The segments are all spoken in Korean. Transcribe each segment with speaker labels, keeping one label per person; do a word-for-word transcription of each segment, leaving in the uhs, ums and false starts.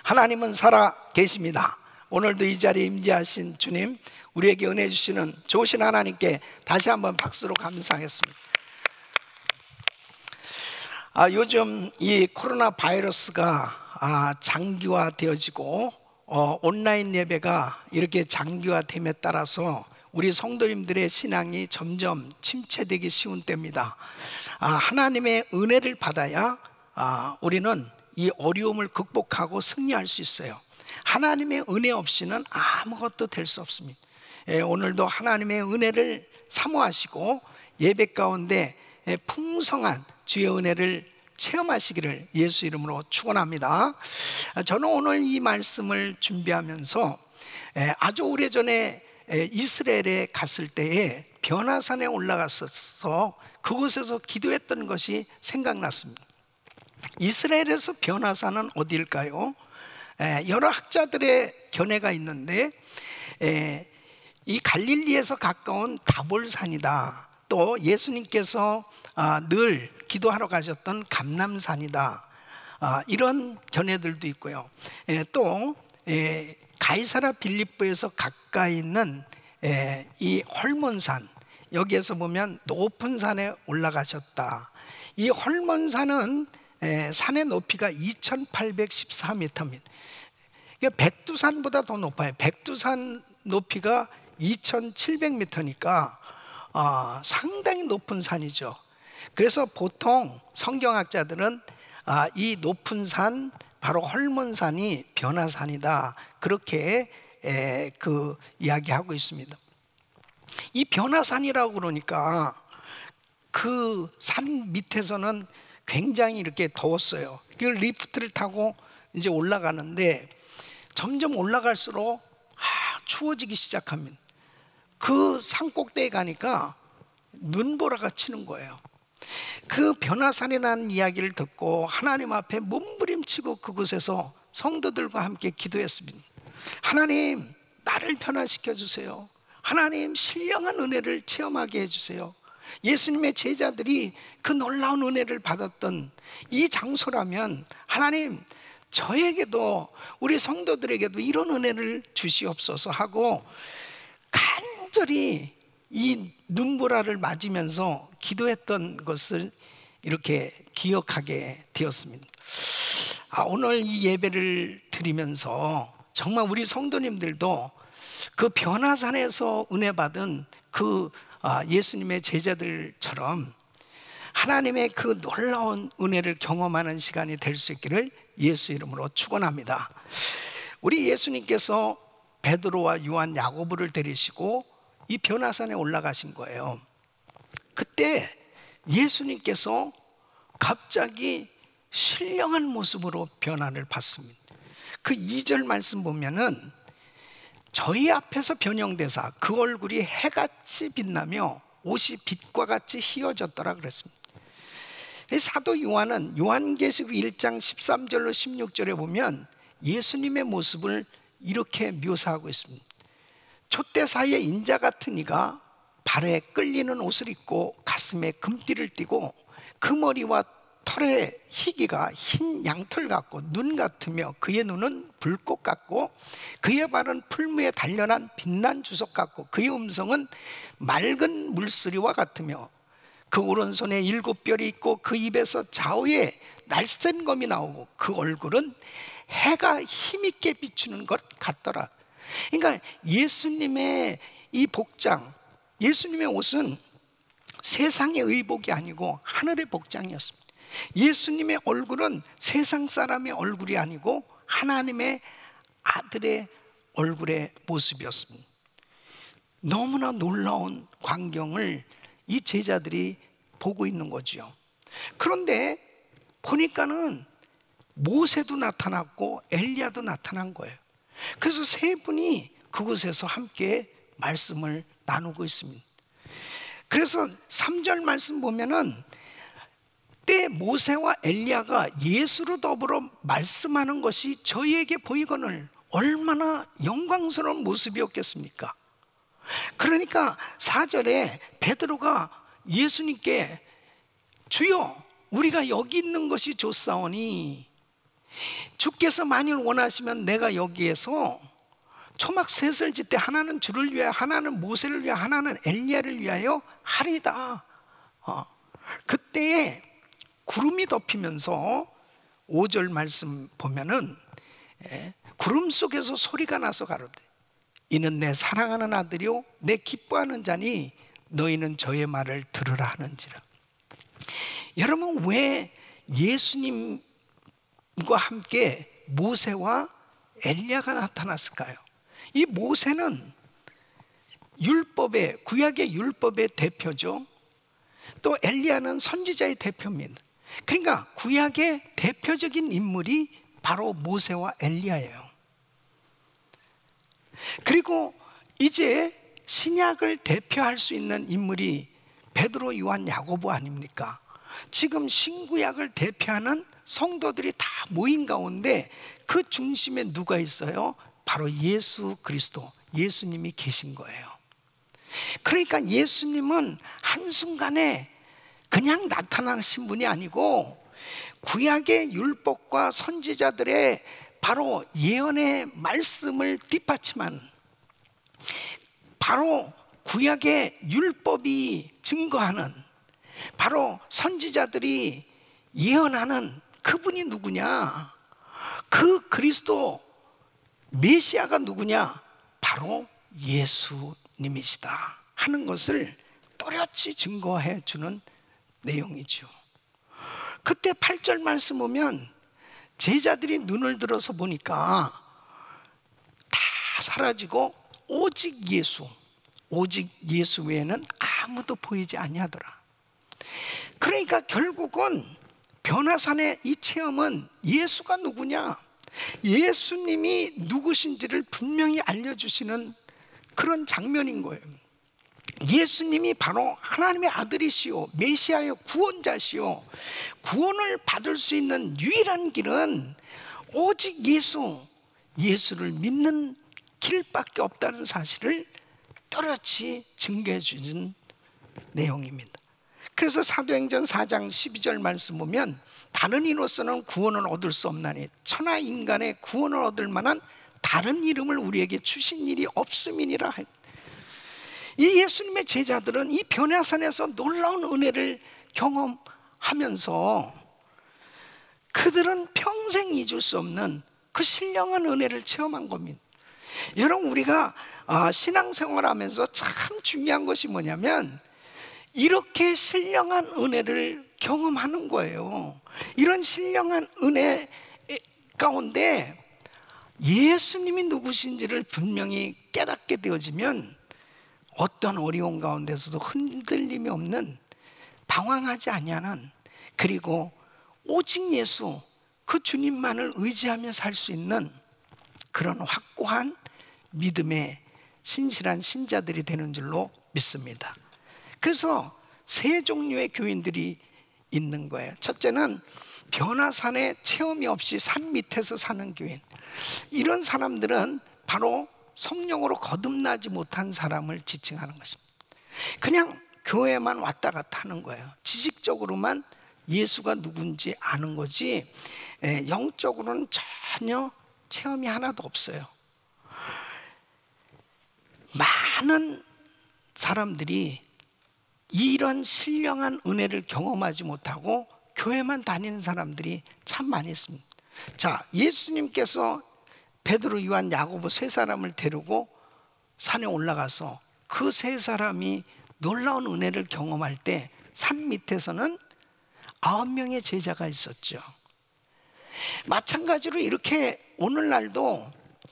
Speaker 1: 하나님은 살아 계십니다. 오늘도 이 자리에 임재하신 주님, 우리에게 은혜 주시는 좋으신 하나님께 다시 한번 박수로 감사하겠습니다. 아, 요즘 이 코로나 바이러스가 아, 장기화되어지고 어, 온라인 예배가 이렇게 장기화됨에 따라서 우리 성도님들의 신앙이 점점 침체되기 쉬운 때입니다. 아, 하나님의 은혜를 받아야 아, 우리는 이 어려움을 극복하고 승리할 수 있어요. 하나님의 은혜 없이는 아무것도 될 수 없습니다. 예, 오늘도 하나님의 은혜를 사모하시고 예배 가운데 예, 풍성한 주의 은혜를 체험하시기를 예수 이름으로 축원합니다. 저는 오늘 이 말씀을 준비하면서 예, 아주 오래전에 예, 이스라엘에 갔을 때에 변화산에 올라갔어서 그곳에서 기도했던 것이 생각났습니다. 이스라엘에서 변화산은 어디일까요? 에, 여러 학자들의 견해가 있는데 에, 이 갈릴리에서 가까운 다볼산이다. 또 예수님께서 아, 늘 기도하러 가셨던 감람산이다. 아, 이런 견해들도 있고요. 에, 또 에, 가이사라 빌립보에서 가까이 있는 에, 이 헐몬산, 여기에서 보면 높은 산에 올라가셨다. 이 헐몬산은 에, 산의 높이가 이천팔백십사 미터입니다. 백두산보다 더 높아요. 백두산 높이가 이천칠백 미터니까 어, 상당히 높은 산이죠. 그래서 보통 성경학자들은 아, 이 높은 산, 바로 헐몬산이 변화산이다, 그렇게 에, 그 이야기하고 있습니다. 이 변화산이라고 그러니까 그 산 밑에서는 굉장히 이렇게 더웠어요. 그 리프트를 타고 이제 올라가는데 점점 올라갈수록 아, 추워지기 시작합니다. 그 산 꼭대기에 가니까 눈보라가 치는 거예요. 그 변화산이라는 이야기를 듣고 하나님 앞에 몸부림치고 그곳에서 성도들과 함께 기도했습니다. 하나님, 나를 변화시켜 주세요. 하나님, 신령한 은혜를 체험하게 해주세요. 예수님의 제자들이 그 놀라운 은혜를 받았던 이 장소라면 하나님, 저에게도, 우리 성도들에게도 이런 은혜를 주시옵소서 하고 간절히 이 눈보라를 맞으면서 기도했던 것을 이렇게 기억하게 되었습니다. 아, 오늘 이 예배를 드리면서 정말 우리 성도님들도 그 변화산에서 은혜 받은 그 아, 예수님의 제자들처럼 하나님의 그 놀라운 은혜를 경험하는 시간이 될 수 있기를 예수 이름으로 축원합니다. 우리 예수님께서 베드로와 요한, 야고보를 데리시고 이 변화산에 올라가신 거예요. 그때 예수님께서 갑자기 신령한 모습으로 변화를 받습니다. 그 이 절 말씀 보면은 저희 앞에서 변형되사 그 얼굴이 해같이 빛나며 옷이 빛과 같이 희어졌더라 그랬습니다. 사도 요한은 요한계시록 일 장 십삼 절로 십육 절에 보면 예수님의 모습을 이렇게 묘사하고 있습니다. 촛대 사이에 인자 같은 이가 발에 끌리는 옷을 입고 가슴에 금띠를 띠고 그 머리와 털의 희기가 흰 양털 같고 눈 같으며 그의 눈은 불꽃 같고 그의 발은 풀무에 단련한 빛난 주석 같고 그의 음성은 맑은 물소리와 같으며 그 오른손에 일곱 뼈리 있고 그 입에서 좌우에 날쌘 검이 나오고 그 얼굴은 해가 힘있게 비추는 것 같더라. 그러니까 예수님의 이 복장, 예수님의 옷은 세상의 의복이 아니고 하늘의 복장이었습니다. 예수님의 얼굴은 세상 사람의 얼굴이 아니고 하나님의 아들의 얼굴의 모습이었습니다. 너무나 놀라운 광경을 이 제자들이 보고 있는 거죠. 그런데 보니까는 모세도 나타났고 엘리야도 나타난 거예요. 그래서 세 분이 그곳에서 함께 말씀을 나누고 있습니다. 그래서 삼 절 말씀 보면은 때 모세와 엘리야가 예수로 더불어 말씀하는 것이 저희에게 보이거늘 얼마나 영광스러운 모습이었겠습니까? 그러니까 사 절에 베드로가 예수님께 주여, 우리가 여기 있는 것이 좋사오니 주께서 만일 원하시면 내가 여기에서 초막 셋을 짓되 하나는 주를 위하여, 하나는 모세를 위하여, 하나는 엘리야를 위하여 하리다. 어. 그때에 구름이 덮이면서 오 절 말씀 보면은 예, 구름 속에서 소리가 나서 가로되 이는 내 사랑하는 아들이요 내 기뻐하는 자니 너희는 저의 말을 들으라 하는지라. 여러분, 왜 예수님과 함께 모세와 엘리야가 나타났을까요? 이 모세는 율법의, 구약의 율법의 대표죠. 또 엘리야는 선지자의 대표입니다. 그러니까 구약의 대표적인 인물이 바로 모세와 엘리야예요. 그리고 이제 신약을 대표할 수 있는 인물이 베드로, 요한, 야고보 아닙니까? 지금 신구약을 대표하는 성도들이 다 모인 가운데 그 중심에 누가 있어요? 바로 예수 그리스도, 예수님이 계신 거예요. 그러니까 예수님은 한순간에 그냥 나타나신 분이 아니고 구약의 율법과 선지자들의 바로 예언의 말씀을 뒷받침한, 바로 구약의 율법이 증거하는, 바로 선지자들이 예언하는 그분이 누구냐? 그 그리스도 메시아가 누구냐? 바로 예수님이시다 하는 것을 또렷이 증거해 주는 내용이죠. 그때 팔 절 말씀 보면 제자들이 눈을 들어서 보니까 다 사라지고 오직 예수, 오직 예수 외에는 아무도 보이지 아니하더라. 그러니까 결국은 변화산의 이 체험은 예수가 누구냐, 예수님이 누구신지를 분명히 알려주시는 그런 장면인 거예요. 예수님이 바로 하나님의 아들이시오, 메시아요, 구원자시오. 구원을 받을 수 있는 유일한 길은 오직 예수, 예수를 믿는 길밖에 없다는 사실을 또렷이 증거해 주는 내용입니다. 그래서 사도행전 사 장 십이 절 말씀 보면 다른 이로서는 구원을 얻을 수 없나니 천하 인간의 구원을 얻을 만한 다른 이름을 우리에게 주신 일이 없음이니라. 이 예수님의 제자들은 이 변화산에서 놀라운 은혜를 경험하면서 그들은 평생 잊을 수 없는 그 신령한 은혜를 체험한 겁니다. 여러분, 우리가 신앙생활하면서 참 중요한 것이 뭐냐면 이렇게 신령한 은혜를 경험하는 거예요. 이런 신령한 은혜 가운데 예수님이 누구신지를 분명히 깨닫게 되어지면 어떤 어려운 가운데서도 흔들림이 없는, 방황하지 아니하는, 그리고 오직 예수, 그 주님만을 의지하며 살 수 있는 그런 확고한 믿음의 신실한 신자들이 되는 줄로 믿습니다. 그래서 세 종류의 교인들이 있는 거예요. 첫째는 변화산에 체험이 없이 산 밑에서 사는 교인. 이런 사람들은 바로 성령으로 거듭나지 못한 사람을 지칭하는 것입니다. 그냥 교회만 왔다 갔다 하는 거예요. 지식적으로만 예수가 누군지 아는 거지 영적으로는 전혀 체험이 하나도 없어요. 많은 사람들이 이런 신령한 은혜를 경험하지 못하고 교회만 다니는 사람들이 참 많이 있습니다. 자, 예수님께서 베드로, 요한, 야고보 세 사람을 데리고 산에 올라가서 그 세 사람이 놀라운 은혜를 경험할 때 산 밑에서는 아홉 명의 제자가 있었죠. 마찬가지로 이렇게 오늘날도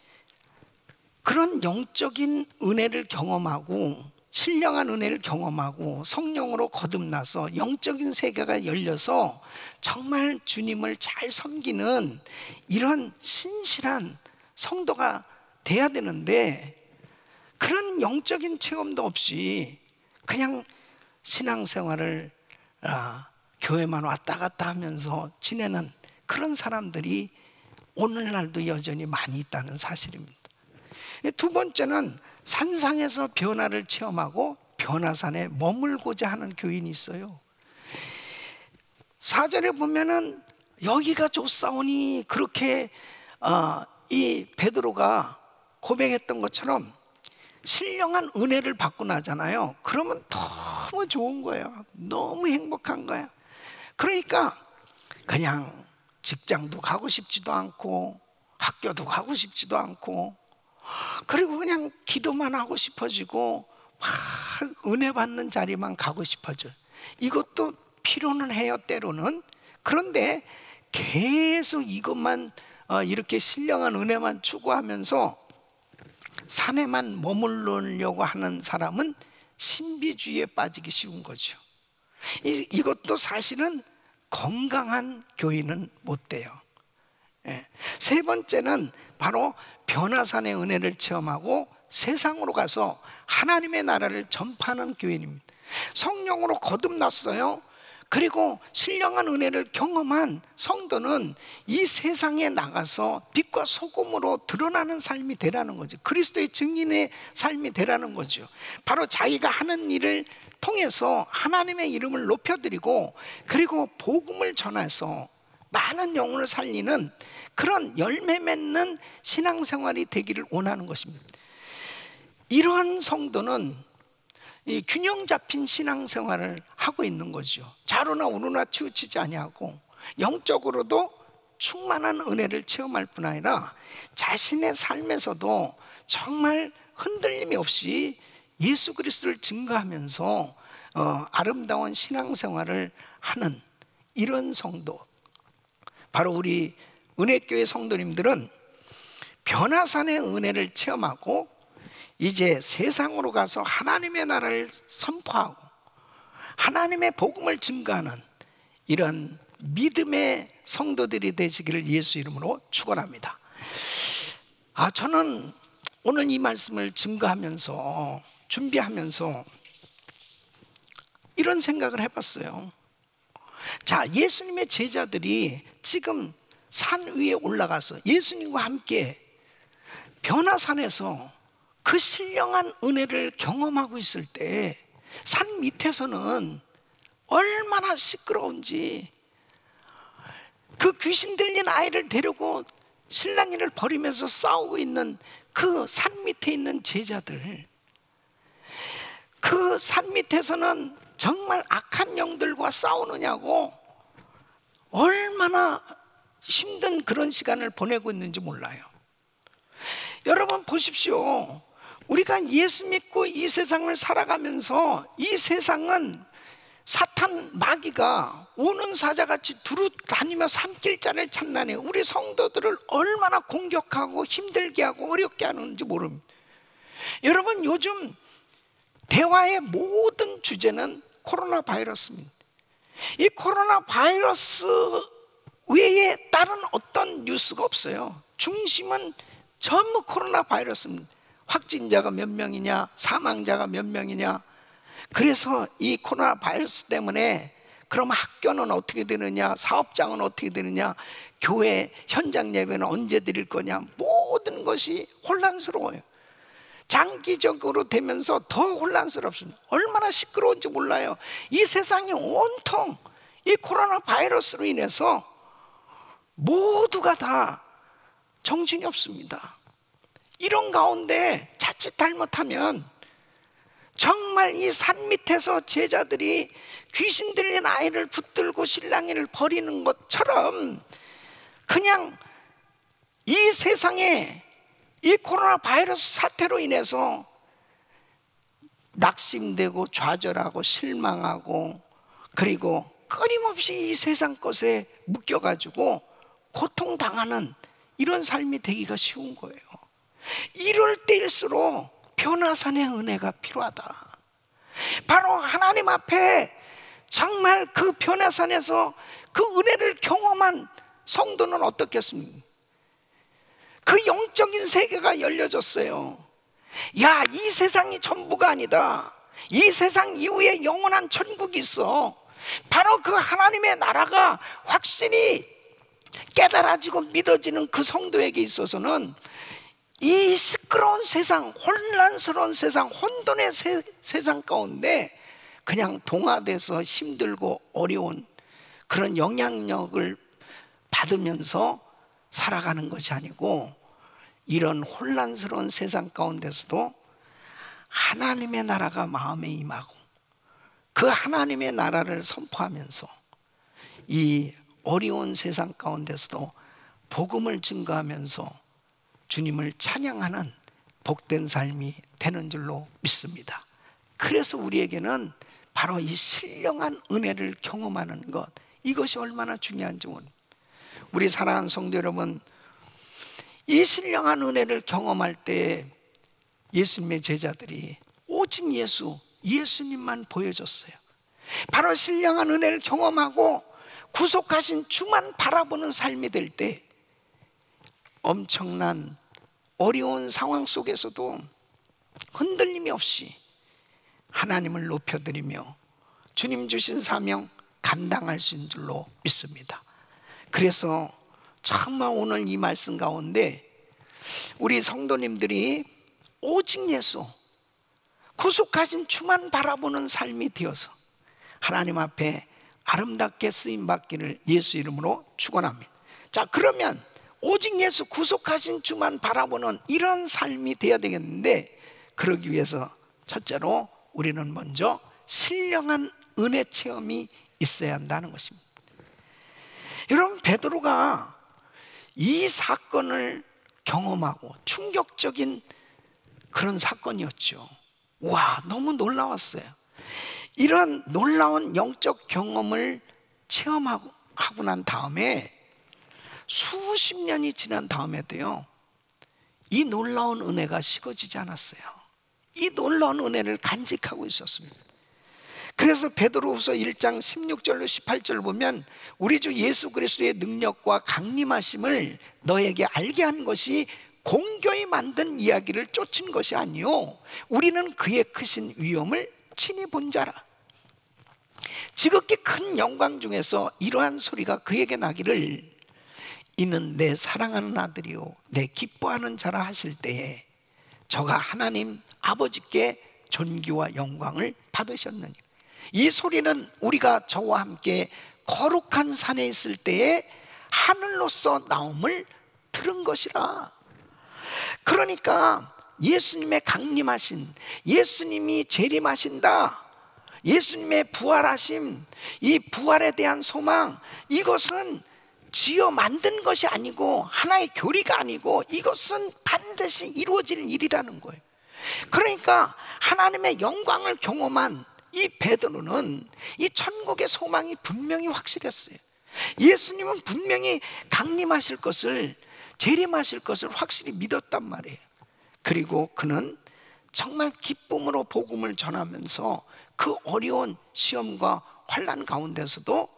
Speaker 1: 그런 영적인 은혜를 경험하고 신령한 은혜를 경험하고 성령으로 거듭나서 영적인 세계가 열려서 정말 주님을 잘 섬기는 이런 신실한 성도가 돼야 되는데 그런 영적인 체험도 없이 그냥 신앙생활을 아, 교회만 왔다 갔다 하면서 지내는 그런 사람들이 오늘날도 여전히 많이 있다는 사실입니다. 두 번째는 산상에서 변화를 체험하고 변화산에 머물고자 하는 교인이 있어요. 사 절에 보면은 여기가 좋사오니 그렇게 어, 이 베드로가 고백했던 것처럼 신령한 은혜를 받고 나잖아요. 그러면 너무 좋은 거예요. 너무 행복한 거예요. 그러니까 그냥 직장도 가고 싶지도 않고 학교도 가고 싶지도 않고, 그리고 그냥 기도만 하고 싶어지고 막 은혜 받는 자리만 가고 싶어져요. 이것도 필요는 해요, 때로는. 그런데 계속 이것만 어, 이렇게 신령한 은혜만 추구하면서 산에만 머무르려고 하는 사람은 신비주의에 빠지기 쉬운 거죠. 이, 이것도 사실은 건강한 교인은 못 돼요. 예. 세 번째는 바로 변화산의 은혜를 체험하고 세상으로 가서 하나님의 나라를 전파하는 교인입니다. 성령으로 거듭났어요. 그리고 신령한 은혜를 경험한 성도는 이 세상에 나가서 빛과 소금으로 드러나는 삶이 되라는 거죠. 그리스도의 증인의 삶이 되라는 거죠. 바로 자기가 하는 일을 통해서 하나님의 이름을 높여드리고, 그리고 복음을 전해서 많은 영혼을 살리는 그런 열매 맺는 신앙생활이 되기를 원하는 것입니다. 이러한 성도는 이 균형 잡힌 신앙생활을 하고 있는 거죠. 좌로나 우로나 치우치지 아니하고 영적으로도 충만한 은혜를 체험할 뿐 아니라 자신의 삶에서도 정말 흔들림이 없이 예수 그리스도를 증거하면서 어, 아름다운 신앙생활을 하는 이런 성도, 바로 우리 은혜교회 성도님들은 변화산의 은혜를 체험하고 이제 세상으로 가서 하나님의 나라를 선포하고 하나님의 복음을 증거하는 이런 믿음의 성도들이 되시기를 예수 이름으로 축원합니다. 아, 저는 오늘 이 말씀을 증거하면서, 준비하면서 이런 생각을 해봤어요. 자, 예수님의 제자들이 지금 산 위에 올라가서 예수님과 함께 변화산에서 그 신령한 은혜를 경험하고 있을 때 산 밑에서는 얼마나 시끄러운지, 그 귀신 들린 아이를 데리고 실랑이를 벌이면서 싸우고 있는 그 산 밑에 있는 제자들, 그 산 밑에서는 정말 악한 영들과 싸우느냐고 얼마나 힘든 그런 시간을 보내고 있는지 몰라요. 여러분 보십시오. 우리가 예수 믿고 이 세상을 살아가면서 이 세상은 사탄 마귀가 우는 사자같이 두루 다니며 삼킬자를 찾나니 우리 성도들을 얼마나 공격하고 힘들게 하고 어렵게 하는지 모릅니다. 여러분, 요즘 대화의 모든 주제는 코로나 바이러스입니다. 이 코로나 바이러스 외에 다른 어떤 뉴스가 없어요. 중심은 전부 코로나 바이러스입니다. 확진자가 몇 명이냐, 사망자가 몇 명이냐. 그래서 이 코로나 바이러스 때문에 그럼 학교는 어떻게 되느냐, 사업장은 어떻게 되느냐, 교회 현장 예배는 언제 드릴 거냐, 모든 것이 혼란스러워요. 장기적으로 되면서 더 혼란스럽습니다. 얼마나 시끄러운지 몰라요. 이 세상이 온통 이 코로나 바이러스로 인해서 모두가 다 정신이 없습니다. 이런 가운데 자칫 잘못하면 정말 이 산 밑에서 제자들이 귀신 들린 아이를 붙들고 실랑이를 벌이는 것처럼 그냥 이 세상에 이 코로나 바이러스 사태로 인해서 낙심되고 좌절하고 실망하고, 그리고 끊임없이 이 세상 것에 묶여가지고 고통당하는 이런 삶이 되기가 쉬운 거예요. 이럴 때일수록 변화산의 은혜가 필요하다. 바로 하나님 앞에 정말 그 변화산에서 그 은혜를 경험한 성도는 어떻겠습니까? 그 영적인 세계가 열려졌어요. 야, 이 세상이 전부가 아니다. 이 세상 이후에 영원한 천국이 있어. 바로 그 하나님의 나라가 확실히 깨달아지고 믿어지는 그 성도에게 있어서는 이 시끄러운 세상, 혼란스러운 세상, 혼돈의 세, 세상 가운데 그냥 동화돼서 힘들고 어려운 그런 영향력을 받으면서 살아가는 것이 아니고 이런 혼란스러운 세상 가운데서도 하나님의 나라가 마음에 임하고 그 하나님의 나라를 선포하면서 이 어려운 세상 가운데서도 복음을 증거하면서 주님을 찬양하는 복된 삶이 되는 줄로 믿습니다. 그래서 우리에게는 바로 이 신령한 은혜를 경험하는 것, 이것이 얼마나 중요한지 모릅니다. 우리 사랑하는 성도 여러분, 이 신령한 은혜를 경험할 때 예수님의 제자들이 오직 예수, 예수님만 보여줬어요. 바로 신령한 은혜를 경험하고 구속하신 주만 바라보는 삶이 될 때 엄청난 어려운 상황 속에서도 흔들림이 없이 하나님을 높여드리며 주님 주신 사명 감당할 수 있는 줄로 믿습니다. 그래서 정말 오늘 이 말씀 가운데 우리 성도님들이 오직 예수, 구속하신 주만 바라보는 삶이 되어서 하나님 앞에 아름답게 쓰임받기를 예수 이름으로 축원합니다. 자, 그러면 오직 예수 구속하신 주만 바라보는 이런 삶이 되어야 되겠는데, 그러기 위해서 첫째로 우리는 먼저 신령한 은혜 체험이 있어야 한다는 것입니다. 여러분, 베드로가 이 사건을 경험하고 충격적인 그런 사건이었죠. 와, 너무 놀라웠어요. 이런 놀라운 영적 경험을 체험하고 하고 난 다음에 수십 년이 지난 다음에도요, 이 놀라운 은혜가 식어지지 않았어요. 이 놀라운 은혜를 간직하고 있었습니다. 그래서 베드로후서 일 장 십육 절로 십팔 절 보면 우리 주 예수 그리스도의 능력과 강림하심을 너에게 알게 한 것이 공교히 만든 이야기를 쫓은 것이 아니요 우리는 그의 크신 위엄을 친히 본 자라. 지극히 큰 영광 중에서 이러한 소리가 그에게 나기를 이는 내 사랑하는 아들이요 내 기뻐하는 자라 하실 때에 저가 하나님 아버지께 존귀와 영광을 받으셨느니, 이 소리는 우리가 저와 함께 거룩한 산에 있을 때에 하늘로서 나옴을 들은 것이라. 그러니까 예수님의 강림하신, 예수님이 재림하신다, 예수님의 부활하심, 이 부활에 대한 소망, 이것은 지어 만든 것이 아니고 하나의 교리가 아니고 이것은 반드시 이루어질 일이라는 거예요. 그러니까 하나님의 영광을 경험한 이 베드로는 이 천국의 소망이 분명히 확실했어요. 예수님은 분명히 강림하실 것을, 재림하실 것을 확실히 믿었단 말이에요. 그리고 그는 정말 기쁨으로 복음을 전하면서 그 어려운 시험과 환난 가운데서도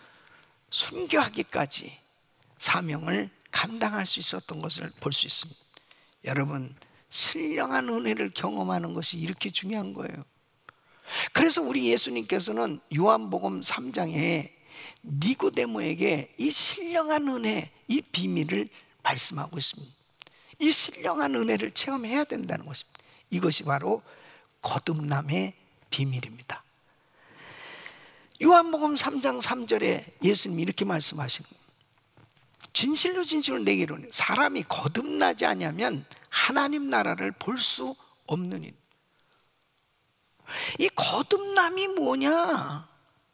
Speaker 1: 순교하기까지 사명을 감당할 수 있었던 것을 볼 수 있습니다. 여러분, 신령한 은혜를 경험하는 것이 이렇게 중요한 거예요. 그래서 우리 예수님께서는 요한복음 삼 장에 니고데모에게 이 신령한 은혜, 이 비밀을 말씀하고 있습니다. 이 신령한 은혜를 체험해야 된다는 것입니다. 이것이 바로 거듭남의 비밀입니다. 요한복음 삼 장 삼 절에 예수님이 이렇게 말씀하신 겁니다. 진실로 진실로 내게 이르노니 사람이 거듭나지 아니하면 하나님 나라를 볼 수 없느니. 이 거듭남이 뭐냐?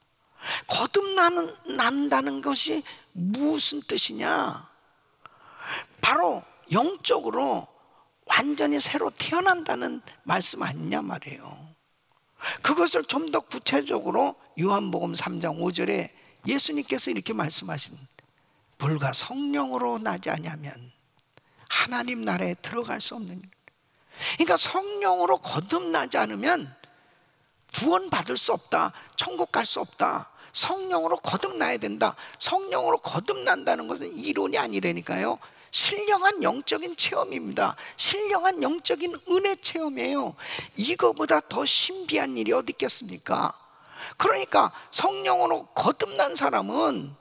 Speaker 1: 거듭난다는 것이 무슨 뜻이냐? 바로 영적으로 완전히 새로 태어난다는 말씀 아니냐 말이에요. 그것을 좀 더 구체적으로 요한복음 삼 장 오 절에 예수님께서 이렇게 말씀하신, 불과 성령으로 나지 아니하면 하나님 나라에 들어갈 수 없는 일. 그러니까 성령으로 거듭나지 않으면 구원 받을 수 없다, 천국 갈 수 없다. 성령으로 거듭나야 된다. 성령으로 거듭난다는 것은 이론이 아니라니까요, 신령한 영적인 체험입니다. 신령한 영적인 은혜 체험이에요. 이거보다 더 신비한 일이 어디 있겠습니까? 그러니까 성령으로 거듭난 사람은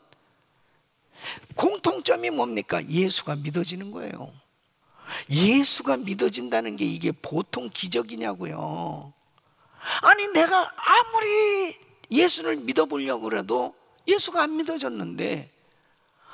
Speaker 1: 공통점이 뭡니까? 예수가 믿어지는 거예요. 예수가 믿어진다는 게 이게 보통 기적이냐고요. 아니, 내가 아무리 예수를 믿어보려고 그래도 예수가 안 믿어졌는데,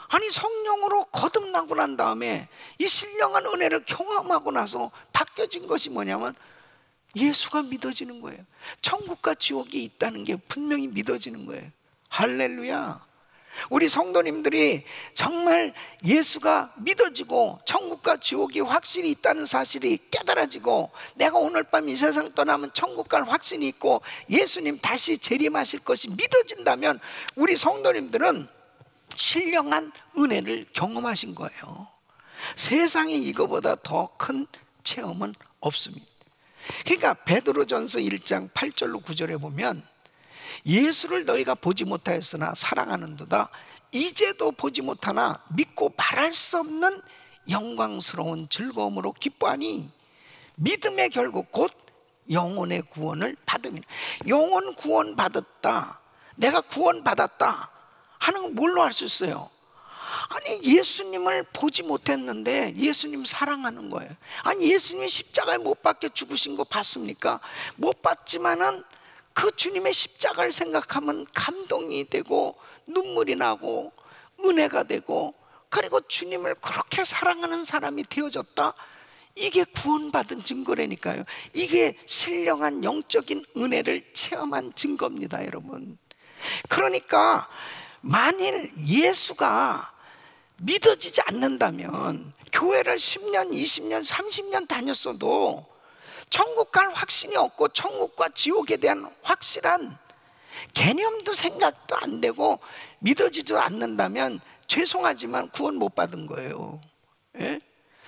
Speaker 1: 아니 성령으로 거듭나고 난 다음에 이 신령한 은혜를 경험하고 나서 바뀌어진 것이 뭐냐면 예수가 믿어지는 거예요. 천국과 지옥이 있다는 게 분명히 믿어지는 거예요. 할렐루야. 우리 성도님들이 정말 예수가 믿어지고 천국과 지옥이 확실히 있다는 사실이 깨달아지고 내가 오늘 밤 이 세상 떠나면 천국 갈 확신이 있고 예수님 다시 재림하실 것이 믿어진다면 우리 성도님들은 신령한 은혜를 경험하신 거예요. 세상에 이거보다 더 큰 체험은 없습니다. 그러니까 베드로전서 일 장 팔 절로 구 절에 보면 예수를 너희가 보지 못하였으나 사랑하는도다 이제도 보지 못하나 믿고 말할 수 없는 영광스러운 즐거움으로 기뻐하니 믿음의 결국 곧 영혼의 구원을 받음이라. 영혼 구원 받았다, 내가 구원 받았다 하는 건 뭘로 알 수 있어요? 아니 예수님을 보지 못했는데 예수님 사랑하는 거예요. 아니 예수님이 십자가에 못 박혀 죽으신 거 봤습니까? 못 봤지만은 그 주님의 십자가를 생각하면 감동이 되고 눈물이 나고 은혜가 되고 그리고 주님을 그렇게 사랑하는 사람이 되어졌다. 이게 구원받은 증거라니까요. 이게 신령한 영적인 은혜를 체험한 증거입니다, 여러분. 그러니까 만일 예수가 믿어지지 않는다면 교회를 십 년, 이십 년, 삼십 년 다녔어도 천국 갈 확신이 없고 천국과 지옥에 대한 확실한 개념도 생각도 안 되고 믿어지지도 않는다면 죄송하지만 구원 못 받은 거예요. 예?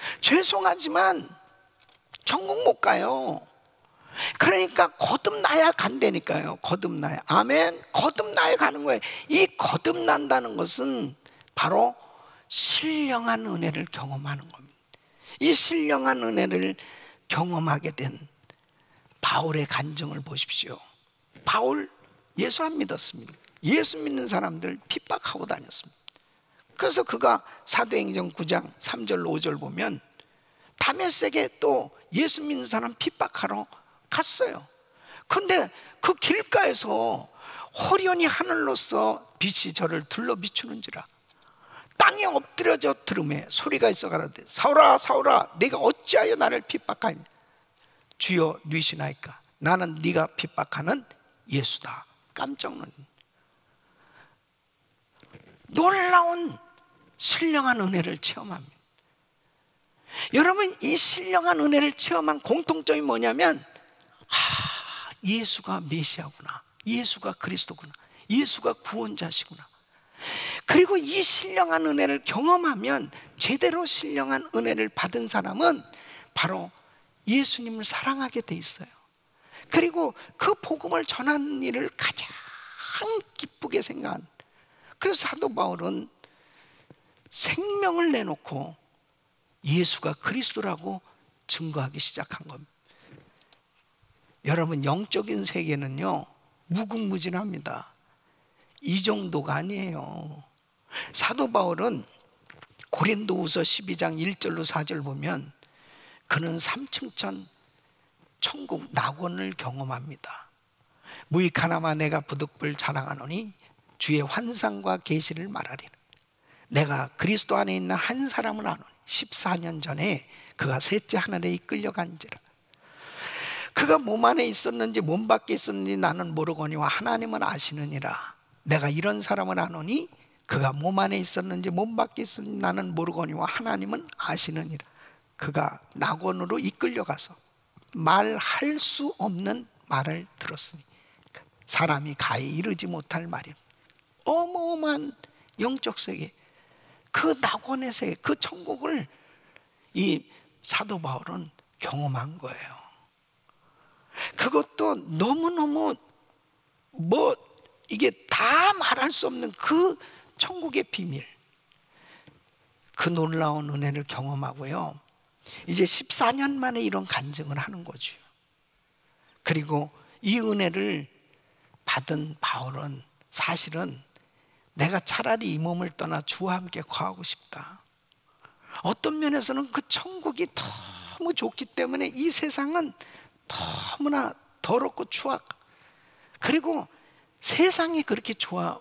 Speaker 1: 죄송하지만 천국 못 가요. 그러니까 거듭나야 간다니까요. 거듭나야. 아멘. 거듭나야 가는 거예요. 이 거듭난다는 것은 바로 신령한 은혜를 경험하는 겁니다. 이 신령한 은혜를 경험하게 된 바울의 간증을 보십시오. 바울 예수 안 믿었습니다. 예수 믿는 사람들 핍박하고 다녔습니다. 그래서 그가 사도행전 구 장 삼 절로 오 절 보면 다메섹에 또 예수 믿는 사람 핍박하러 갔어요. 근데 그 길가에서 호련히 하늘로서 빛이 저를 둘러 비추는지라 땅에 엎드려져 들음에 소리가 있어 가라되 사울아 사울아 네가 어찌하여 나를 핍박하니 주여 누이시나이까 나는 네가 핍박하는 예수다. 깜짝 놀랐. 놀라운 신령한 은혜를 체험합니다. 여러분 이 신령한 은혜를 체험한 공통점이 뭐냐면 아, 예수가 메시아구나, 예수가 그리스도구나, 예수가 구원자시구나. 그리고 이 신령한 은혜를 경험하면 제대로 신령한 은혜를 받은 사람은 바로 예수님을 사랑하게 돼 있어요. 그리고 그 복음을 전하는 일을 가장 기쁘게 생각한. 그래서 사도 바울은 생명을 내놓고 예수가 그리스도라고 증거하기 시작한 겁니다. 여러분 영적인 세계는요 무궁무진합니다. 이 정도가 아니에요. 사도 바울은 고린도후서 십이 장 일 절로 사 절 보면 그는 삼층천 천국 낙원을 경험합니다. 무익하나마 내가 부득불 자랑하노니 주의 환상과 계시를 말하리라. 내가 그리스도 안에 있는 한 사람을 아노니 십사 년 전에 그가 셋째 하늘에 이끌려간지라. 그가 몸 안에 있었는지 몸 밖에 있었는지 나는 모르거니와 하나님은 아시느니라. 내가 이런 사람을 아노니 그가 몸 안에 있었는지 몸 밖에 있었는지 나는 모르거니와 하나님은 아시느니라. 그가 낙원으로 이끌려가서 말할 수 없는 말을 들었으니 사람이 가히 이르지 못할 말이라. 어마어마한 영적 세계, 그 낙원의 세계, 그 천국을 이 사도 바울은 경험한 거예요. 그것도 너무너무 뭐 이게 다 말할 수 없는 그 천국의 비밀, 그 놀라운 은혜를 경험하고요 이제 십사 년 만에 이런 간증을 하는 거죠. 그리고 이 은혜를 받은 바울은 사실은 내가 차라리 이 몸을 떠나 주와 함께 거하고 싶다. 어떤 면에서는 그 천국이 너무 좋기 때문에 이 세상은 너무나 더럽고 추악, 그리고 세상이 그렇게 좋아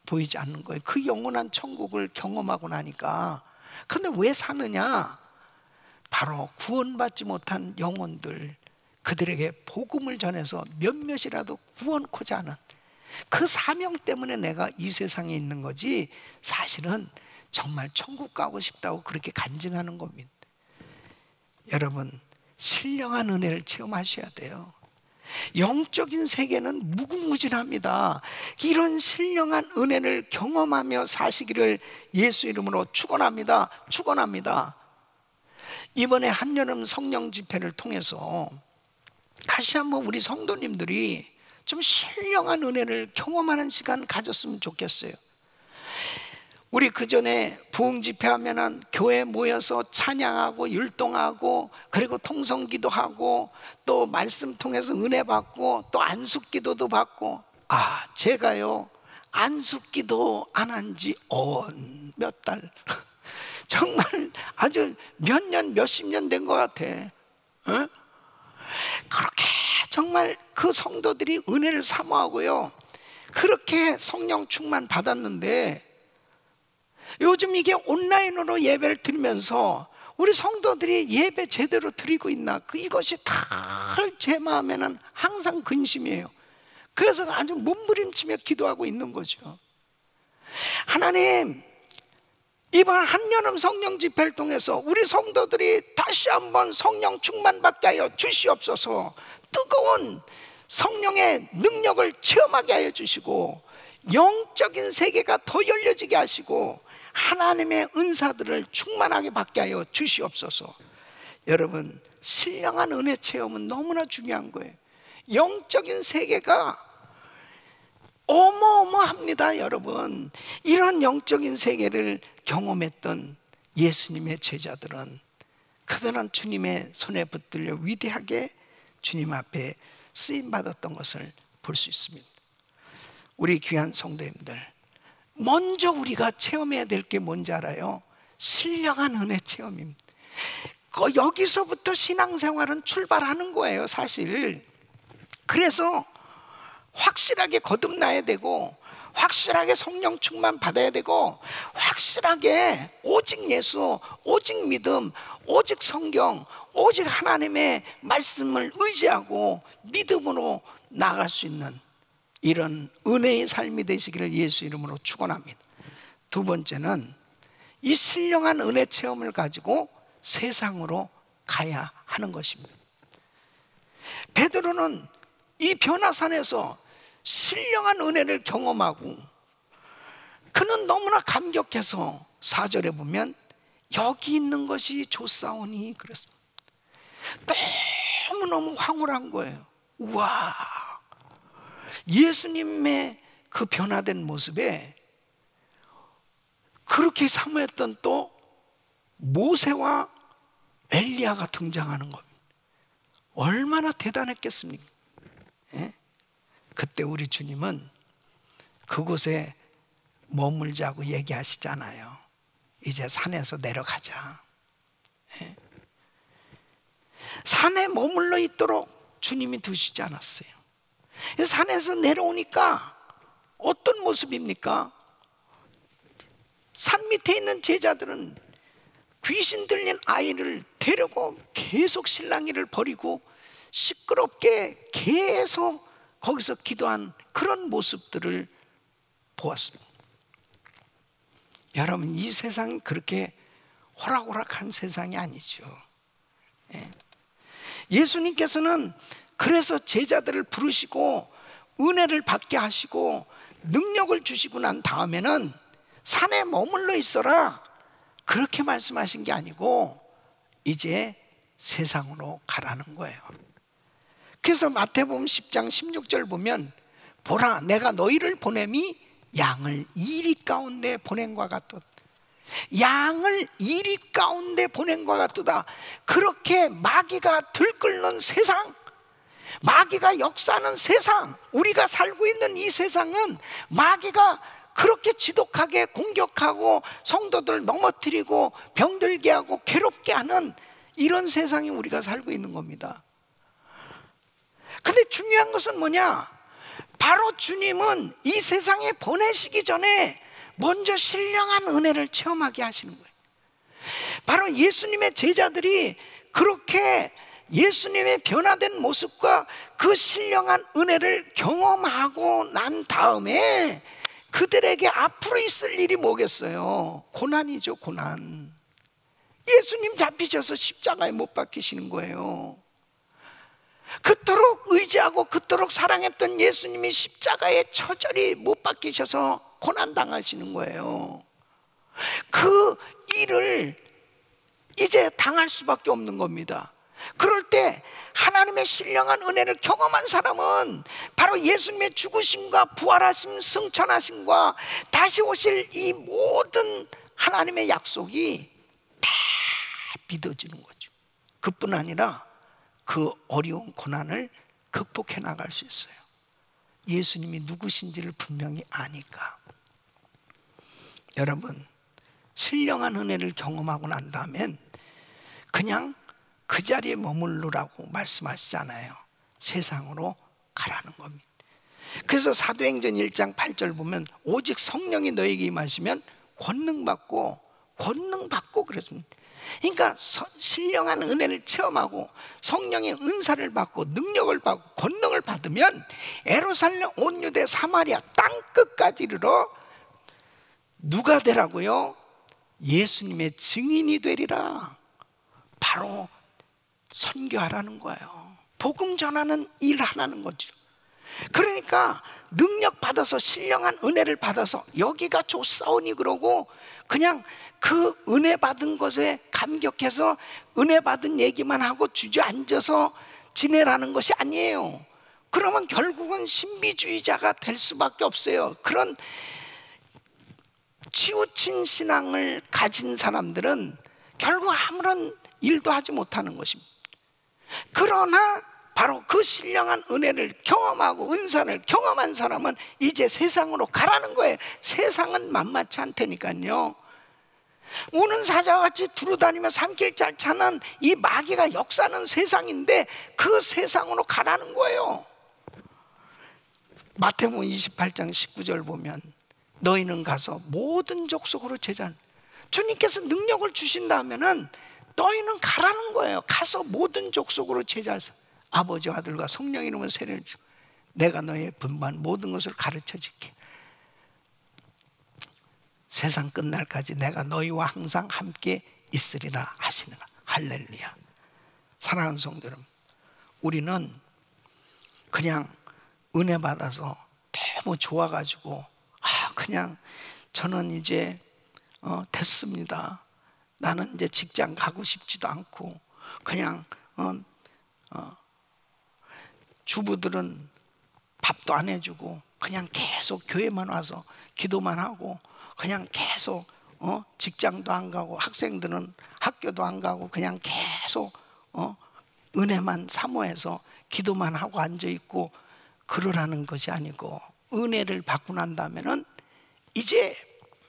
Speaker 1: 보이지 않는 거예요. 그 영원한 천국을 경험하고 나니까. 근데 왜 사느냐? 바로 구원받지 못한 영혼들, 그들에게 복음을 전해서 몇몇이라도 구원코자 하는 그 사명 때문에 내가 이 세상에 있는 거지, 사실은 정말 천국 가고 싶다고 그렇게 간증하는 겁니다. 여러분, 신령한 은혜를 체험하셔야 돼요. 영적인 세계는 무궁무진합니다. 이런 신령한 은혜를 경험하며 사시기를 예수 이름으로 축원합니다. 축원합니다. 이번에 한여름 성령 집회를 통해서 다시 한번 우리 성도님들이 좀 신령한 은혜를 경험하는 시간 가졌으면 좋겠어요. 우리 그 전에 부흥 집회하면은 교회 모여서 찬양하고 율동하고, 그리고 통성기도하고, 또 말씀 통해서 은혜 받고, 또 안숙기도도 받고. 아, 제가요 안숙기도 안 한 지 언 몇 달 정말 아주 몇 년 몇십 년 된 것 같아. 어? 그렇게 정말 그 성도들이 은혜를 사모하고요, 그렇게 성령 충만 받았는데, 요즘 이게 온라인으로 예배를 드리면서 우리 성도들이 예배 제대로 드리고 있나, 그 이것이 다 제 마음에는 항상 근심이에요. 그래서 아주 몸부림치며 기도하고 있는 거죠. 하나님, 이번 한여름 성령 집회를 통해서 우리 성도들이 다시 한번 성령 충만받게 하여 주시옵소서. 뜨거운 성령의 능력을 체험하게 하여 주시고, 영적인 세계가 더 열려지게 하시고, 하나님의 은사들을 충만하게 받게 하여 주시옵소서. 여러분, 신령한 은혜 체험은 너무나 중요한 거예요. 영적인 세계가 어마어마합니다. 여러분, 이런 영적인 세계를 경험했던 예수님의 제자들은, 그들은 주님의 손에 붙들려 위대하게 주님 앞에 쓰임받았던 것을 볼 수 있습니다. 우리 귀한 성도님들, 먼저 우리가 체험해야 될 게 뭔지 알아요? 신령한 은혜 체험입니다. 여기서부터 신앙생활은 출발하는 거예요, 사실. 그래서 확실하게 거듭나야 되고, 확실하게 성령 충만 받아야 되고, 확실하게 오직 예수, 오직 믿음, 오직 성경, 오직 하나님의 말씀을 의지하고 믿음으로 나아갈 수 있는 이런 은혜의 삶이 되시기를 예수 이름으로 축원합니다. 두 번째는 이 신령한 은혜 체험을 가지고 세상으로 가야 하는 것입니다. 베드로는 이 변화산에서 신령한 은혜를 경험하고, 그는 너무나 감격해서 사 절에 보면 여기 있는 것이 좋사오니 그랬습니다. 너무너무 황홀한 거예요. 우와, 예수님의 그 변화된 모습에 그렇게 사모했던 또 모세와 엘리야가 등장하는 겁니다. 얼마나 대단했겠습니까? 예? 그때 우리 주님은 그곳에 머물자고 얘기하시잖아요. 이제 산에서 내려가자. 예? 산에 머물러 있도록 주님이 두시지 않았어요. 산에서 내려오니까 어떤 모습입니까? 산 밑에 있는 제자들은 귀신 들린 아이를 데리고 계속 실랑이를 벌이고 시끄럽게 계속 거기서 기도한 그런 모습들을 보았습니다. 여러분, 이 세상이 그렇게 호락호락한 세상이 아니죠. 예. 예수님께서는 그래서 제자들을 부르시고 은혜를 받게 하시고 능력을 주시고 난 다음에는 산에 머물러 있어라, 그렇게 말씀하신 게 아니고 이제 세상으로 가라는 거예요. 그래서 마태복음 십 장 십육 절 보면, 보라, 내가 너희를 보냄이 양을 이리 가운데 보낸과 같도다. 양을 이리 가운데 보낸과 같도다. 그렇게 마귀가 들끓는 세상, 마귀가 역사하는 세상, 우리가 살고 있는 이 세상은 마귀가 그렇게 지독하게 공격하고 성도들을 넘어뜨리고 병들게 하고 괴롭게 하는 이런 세상이 우리가 살고 있는 겁니다. 근데 중요한 것은 뭐냐? 바로 주님은 이 세상에 보내시기 전에 먼저 신령한 은혜를 체험하게 하시는 거예요. 바로 예수님의 제자들이 그렇게 예수님의 변화된 모습과 그 신령한 은혜를 경험하고 난 다음에 그들에게 앞으로 있을 일이 뭐겠어요? 고난이죠, 고난. 예수님 잡히셔서 십자가에 못 박히시는 거예요. 그토록 의지하고 그토록 사랑했던 예수님이 십자가에 처절히 못 박히셔서 고난당하시는 거예요. 그 일을 이제 당할 수밖에 없는 겁니다. 그럴 때 하나님의 신령한 은혜를 경험한 사람은 바로 예수님의 죽으심과 부활하심, 승천하심과 다시 오실 이 모든 하나님의 약속이 다 믿어지는 거죠. 그뿐 아니라 그 어려운 고난을 극복해 나갈 수 있어요. 예수님이 누구신지를 분명히 아니까. 여러분, 신령한 은혜를 경험하고 난 다음엔 그냥 그 자리에 머무르라고 말씀하시잖아요. 세상으로 가라는 겁니다. 그래서 사도행전 일 장 팔 절 보면 오직 성령이 너에게 임하시면 권능받고 권능받고 그랬습니다. 그러니까 신령한 은혜를 체험하고 성령의 은사를 받고 능력을 받고 권능을 받으면 예루살렘 온 유대 사마리아 땅끝까지 이르러 누가 되라고요? 예수님의 증인이 되리라. 바로 선교하라는 거예요. 복음 전하는 일 하라는 거죠. 그러니까 능력 받아서 신령한 은혜를 받아서 여기가 좋사오니 그러고 그냥 그 은혜 받은 것에 감격해서 은혜 받은 얘기만 하고 주저앉아서 지내라는 것이 아니에요. 그러면 결국은 신비주의자가 될 수밖에 없어요. 그런 치우친 신앙을 가진 사람들은 결국 아무런 일도 하지 못하는 것입니다. 그러나 바로 그 신령한 은혜를 경험하고 은사를 경험한 사람은 이제 세상으로 가라는 거예요. 세상은 만만치 않다니까요. 우는 사자같이 두루다니며 산길 짤차는 이 마귀가 역사하는 세상인데 그 세상으로 가라는 거예요. 마태복음 이십팔 장 십구 절 보면 너희는 가서 모든 족속으로 제자를, 주님께서 능력을 주신다면은 너희는 가라는 거예요. 가서 모든 족속으로 제자를, 아버지와 아들과 성령 이름으로 세례를 주고 내가 너희의 분반 모든 것을 가르쳐 줄게. 세상 끝날까지 내가 너희와 항상 함께 있으리라 하시느라. 할렐루야. 사랑하는 성도 여러분, 우리는 그냥 은혜 받아서 너무 좋아가지고 아 그냥 저는 이제 어, 됐습니다. 나는 이제 직장 가고 싶지도 않고 그냥 어, 어, 주부들은 밥도 안 해주고 그냥 계속 교회만 와서 기도만 하고 그냥 계속 어, 직장도 안 가고 학생들은 학교도 안 가고 그냥 계속 어, 은혜만 사모해서 기도만 하고 앉아있고 그러라는 것이 아니고, 은혜를 받고 난다면은 이제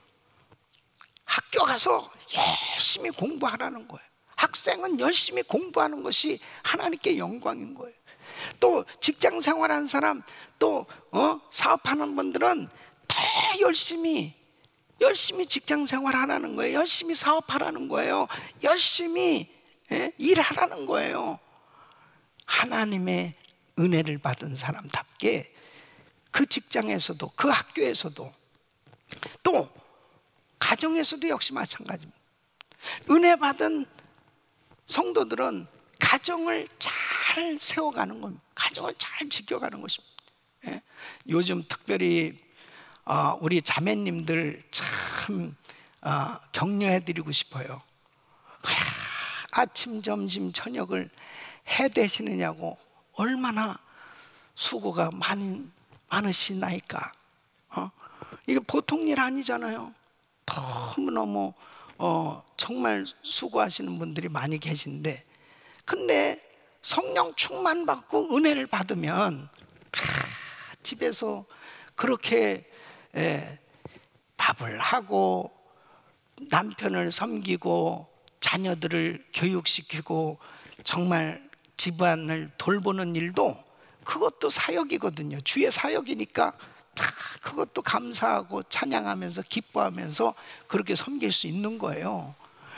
Speaker 1: 학교 가서 열심히 공부하라는 거예요. 학생은 열심히 공부하는 것이 하나님께 영광인 거예요. 또 직장 생활하는 사람, 또 어? 사업하는 분들은 더 열심히 열심히 직장 생활하라는 거예요. 열심히 사업하라는 거예요. 열심히 예? 일하라는 거예요. 하나님의 은혜를 받은 사람답게 그 직장에서도 그 학교에서도 또 가정에서도 역시 마찬가지입니다. 은혜 받은 성도들은 가정을 잘 세워가는 겁니다. 가정을 잘 지켜가는 것입니다. 예? 요즘 특별히 어, 우리 자매님들 참 어, 격려해드리고 싶어요. 아, 아침, 점심, 저녁을 해 되시느냐고 얼마나 수고가 많이, 많으시나이까. 어? 이게 보통 일 아니잖아요. 너무너무 어, 정말 수고하시는 분들이 많이 계신데, 근데 성령 충만 받고 은혜를 받으면 아, 집에서 그렇게 예, 밥을 하고 남편을 섬기고 자녀들을 교육시키고 정말 집안을 돌보는 일도 그것도 사역이거든요. 주의 사역이니까 다 그것도 감사하고 찬양하면서 기뻐하면서 그렇게 섬길 수 있는 거예요.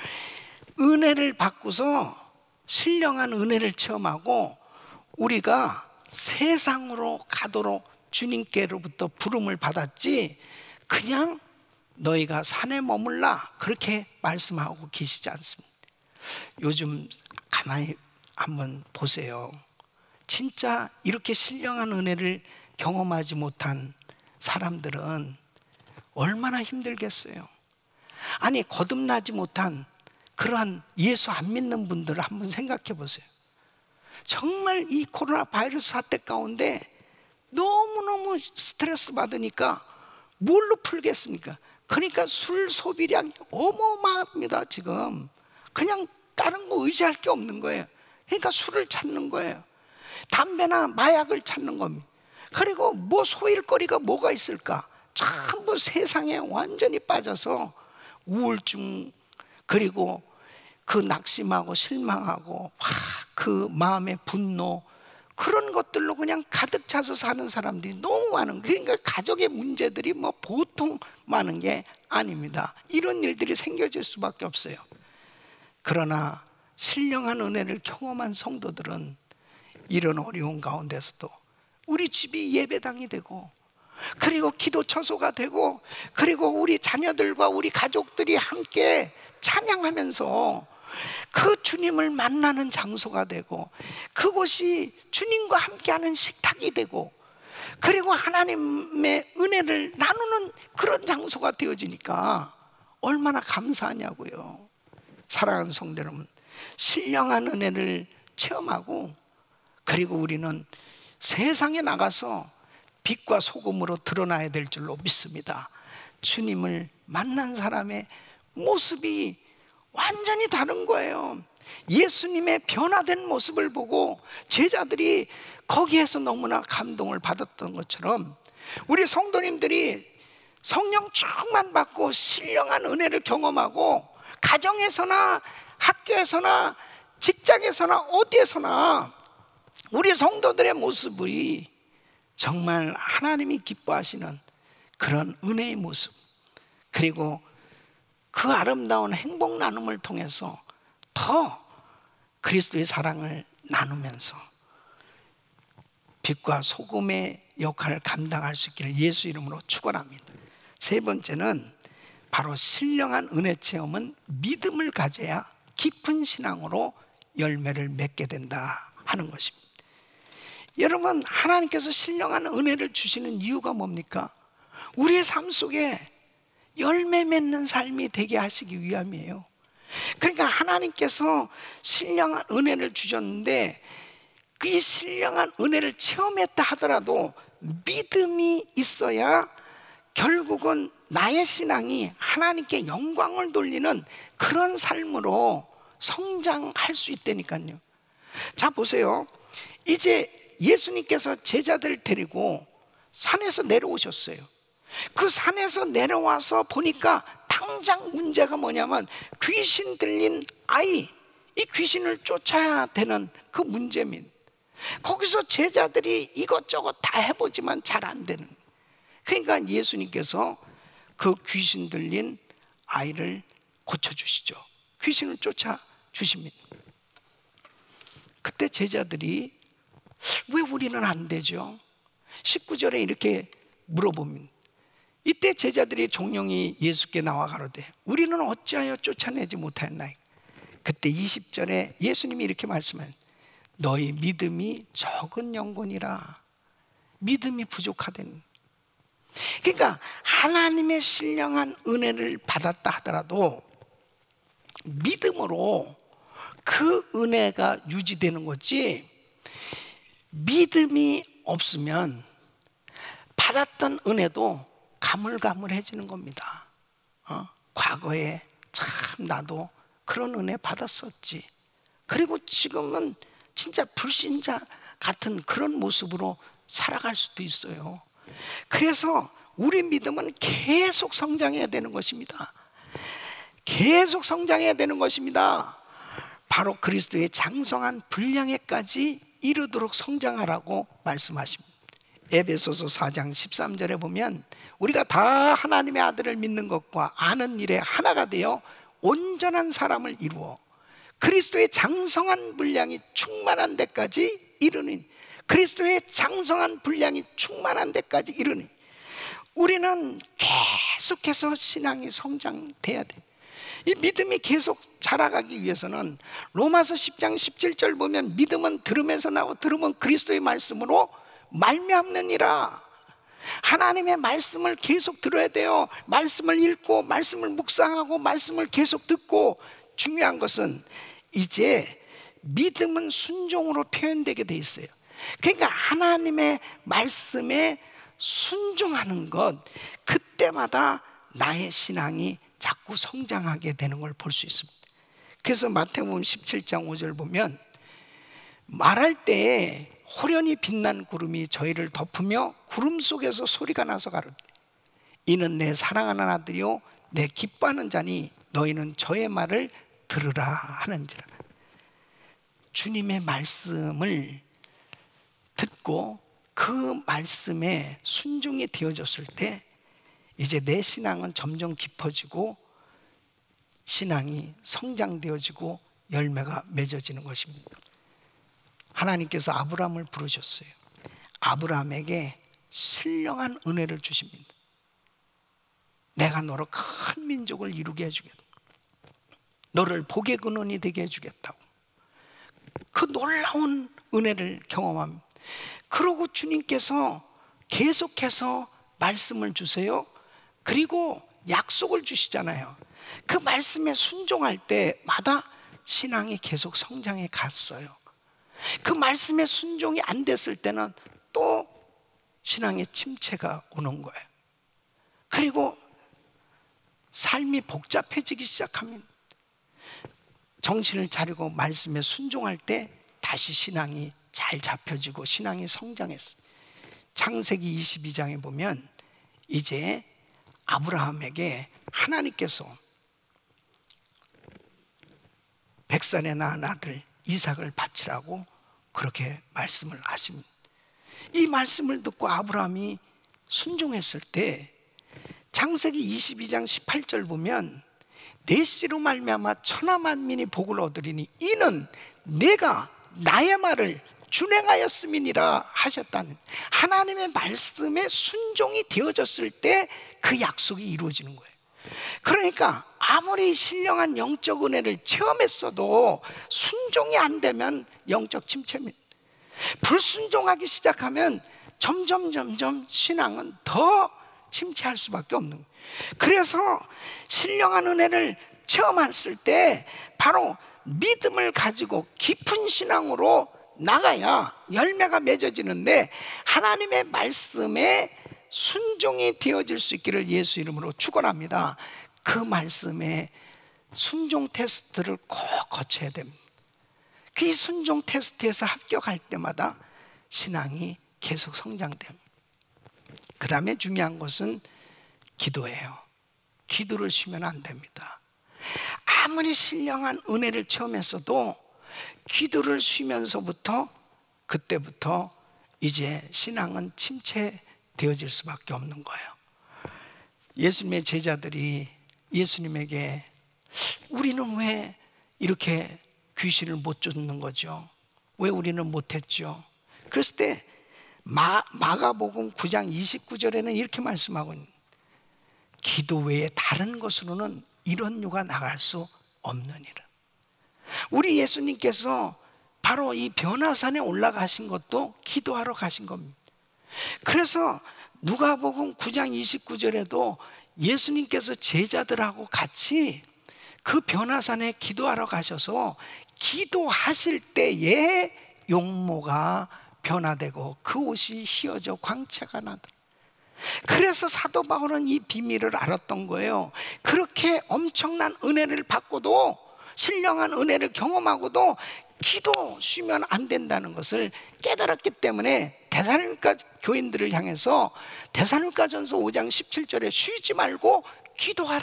Speaker 1: 은혜를 받고서 신령한 은혜를 체험하고 우리가 세상으로 가도록 주님께로부터 부름을 받았지, 그냥 너희가 산에 머물라 그렇게 말씀하고 계시지 않습니다. 요즘 가만히 한번 보세요. 진짜 이렇게 신령한 은혜를 경험하지 못한 사람들은 얼마나 힘들겠어요. 아니, 거듭나지 못한 그러한 예수 안 믿는 분들을 한번 생각해 보세요. 정말 이 코로나 바이러스 사태 가운데 너무너무 스트레스 받으니까 뭘로 풀겠습니까? 그러니까 술 소비량이 어마어마합니다. 지금 그냥 다른 거 의지할 게 없는 거예요. 그러니까 술을 찾는 거예요. 담배나 마약을 찾는 겁니다. 그리고 뭐 소일거리가 뭐가 있을까? 전부 세상에 완전히 빠져서 우울증, 그리고 그 낙심하고 실망하고 그 마음의 분노, 그런 것들로 그냥 가득 차서 사는 사람들이 너무 많은 거예요. 그러니까 가족의 문제들이 뭐 보통 많은 게 아닙니다. 이런 일들이 생겨질 수밖에 없어요. 그러나 신령한 은혜를 경험한 성도들은 이런 어려운 가운데서도 우리 집이 예배당이 되고, 그리고 기도 처소가 되고, 그리고 우리 자녀들과 우리 가족들이 함께 찬양하면서 그 주님을 만나는 장소가 되고, 그곳이 주님과 함께하는 식탁이 되고, 그리고 하나님의 은혜를 나누는 그런 장소가 되어지니까 얼마나 감사하냐고요. 사랑하는 성도 여러분, 신령한 은혜를 체험하고, 그리고 우리는 세상에 나가서 빛과 소금으로 드러나야 될 줄로 믿습니다. 주님을 만난 사람의 모습이 완전히 다른 거예요. 예수님의 변화된 모습을 보고 제자들이 거기에서 너무나 감동을 받았던 것처럼, 우리 성도님들이 성령 충만 받고 신령한 은혜를 경험하고 가정에서나 학교에서나 직장에서나 어디에서나 우리 성도들의 모습이 정말 하나님이 기뻐하시는 그런 은혜의 모습, 그리고 그 아름다운 행복 나눔을 통해서 더 그리스도의 사랑을 나누면서 빛과 소금의 역할을 감당할 수 있기를 예수 이름으로 축원합니다. 세 번째는 바로 신령한 은혜 체험은 믿음을 가져야 깊은 신앙으로 열매를 맺게 된다 하는 것입니다. 여러분, 하나님께서 신령한 은혜를 주시는 이유가 뭡니까? 우리의 삶 속에 열매 맺는 삶이 되게 하시기 위함이에요. 그러니까 하나님께서 신령한 은혜를 주셨는데, 그 신령한 은혜를 체험했다 하더라도 믿음이 있어야 결국은 나의 신앙이 하나님께 영광을 돌리는 그런 삶으로 성장할 수 있다니까요. 자, 보세요. 이제 예수님께서 제자들을 데리고 산에서 내려오셨어요. 그 산에서 내려와서 보니까 당장 문제가 뭐냐면 귀신 들린 아이, 이 귀신을 쫓아야 되는 그 문제입니다. 거기서 제자들이 이것저것 다 해보지만 잘 안 되는, 그러니까 예수님께서 그 귀신 들린 아이를 고쳐주시죠. 귀신을 쫓아주십니다. 그때 제자들이 왜 우리는 안 되죠? 십구 절에 이렇게 물어봅니다. 이때 제자들이 종용이 예수께 나와 가로되 우리는 어찌하여 쫓아내지 못하였나이까? 그때 이십 절에 예수님이 이렇게 말씀하셨습니다. 너희 믿음이 적은 영혼이라. 믿음이 부족하다니. 그러니까 하나님의 신령한 은혜를 받았다 하더라도 믿음으로 그 은혜가 유지되는 거지, 믿음이 없으면 받았던 은혜도 가물가물해지는 겁니다. 어? 과거에 참 나도 그런 은혜 받았었지, 그리고 지금은 진짜 불신자 같은 그런 모습으로 살아갈 수도 있어요. 그래서 우리 믿음은 계속 성장해야 되는 것입니다. 계속 성장해야 되는 것입니다. 바로 그리스도의 장성한 분량에까지 이르도록 성장하라고 말씀하십니다. 에베소서 사 장 십삼 절에 보면 우리가 다 하나님의 아들을 믿는 것과 아는 일에 하나가 되어 온전한 사람을 이루어 그리스도의 장성한 분량이 충만한 데까지 이르니, 그리스도의 장성한 분량이 충만한 데까지 이르니, 우리는 계속해서 신앙이 성장돼야 돼. 이 믿음이 계속 자라가기 위해서는 로마서 십 장 십칠 절 보면 믿음은 들음에서 나고 들음은 그리스도의 말씀으로 말미암느니라. 하나님의 말씀을 계속 들어야 돼요. 말씀을 읽고 말씀을 묵상하고 말씀을 계속 듣고, 중요한 것은 이제 믿음은 순종으로 표현되게 돼 있어요. 그러니까 하나님의 말씀에 순종하는 것, 그때마다 나의 신앙이 자꾸 성장하게 되는 걸 볼 수 있습니다. 그래서 마태복음 십칠 장 오 절 보면 말할 때에 호련히 빛난 구름이 저희를 덮으며 구름 속에서 소리가 나서 가르되 이는 내 사랑하는 아들이요 내 기뻐하는 자니 너희는 저의 말을 들으라 하는지라. 주님의 말씀을 듣고 그 말씀에 순종이 되어졌을 때 이제 내 신앙은 점점 깊어지고 신앙이 성장되어지고 열매가 맺어지는 것입니다. 하나님께서 아브라함을 부르셨어요. 아브라함에게 신령한 은혜를 주십니다. 내가 너로 큰 민족을 이루게 해주겠다. 너를 복의 근원이 되게 해주겠다고. 그 놀라운 은혜를 경험합니다. 그러고 주님께서 계속해서 말씀을 주세요. 그리고 약속을 주시잖아요. 그 말씀에 순종할 때마다 신앙이 계속 성장해 갔어요. 그 말씀에 순종이 안 됐을 때는 또 신앙의 침체가 오는 거예요. 그리고 삶이 복잡해지기 시작합니다. 정신을 차리고 말씀에 순종할 때 다시 신앙이 잘 잡혀지고 신앙이 성장했어요. 창세기 이십이 장에 보면 이제 아브라함에게 하나님께서 백살에 낳은 아들 이삭을 바치라고 그렇게 말씀을 하십니다. 이 말씀을 듣고 아브라함이 순종했을 때 창세기 이십이 장 십팔 절 보면 내 씨로 말미암아 천하 만민이 복을 얻으리니 이는 내가 나의 말을 준행하였음이니라 하셨다는, 하나님의 말씀에 순종이 되어졌을 때 그 약속이 이루어지는 거예요. 그러니까 아무리 신령한 영적 은혜를 체험했어도 순종이 안 되면 영적 침체입니다. 불순종하기 시작하면 점점 점점 신앙은 더 침체할 수밖에 없는 거예요. 그래서 신령한 은혜를 체험했을 때 바로 믿음을 가지고 깊은 신앙으로 나가야 열매가 맺어지는데, 하나님의 말씀에 순종이 되어질 수 있기를 예수 이름으로 축원합니다. 그 말씀에 순종 테스트를 꼭 거쳐야 됩니다. 그 순종 테스트에서 합격할 때마다 신앙이 계속 성장됩니다. 그 다음에 중요한 것은 기도예요. 기도를 쉬면 안 됩니다. 아무리 신령한 은혜를 체험했어도 기도를 쉬면서부터 그때부터 이제 신앙은 침체되어질 수밖에 없는 거예요. 예수님의 제자들이 예수님에게 우리는 왜 이렇게 귀신을 못 쫓는 거죠? 왜 우리는 못했죠? 그랬을 때 마, 마가복음 구 장 이십구 절에는 이렇게 말씀하고 있는, 기도 외에 다른 것으로는 이런 유가 나갈 수 없느니라. 우리 예수님께서 바로 이 변화산에 올라가신 것도 기도하러 가신 겁니다. 그래서 누가복음 구 장 이십구 절에도 예수님께서 제자들하고 같이 그 변화산에 기도하러 가셔서 기도하실 때에 용모가 변화되고 그 옷이 휘어져 광채가 나더라. 그래서 사도 바울은 이 비밀을 알았던 거예요. 그렇게 엄청난 은혜를 받고도, 신령한 은혜를 경험하고도 기도 쉬면 안 된다는 것을 깨달았기 때문에 데살로니가 교인들을 향해서 데살로니가전서 오 장 십칠 절에 쉬지 말고 기도하라,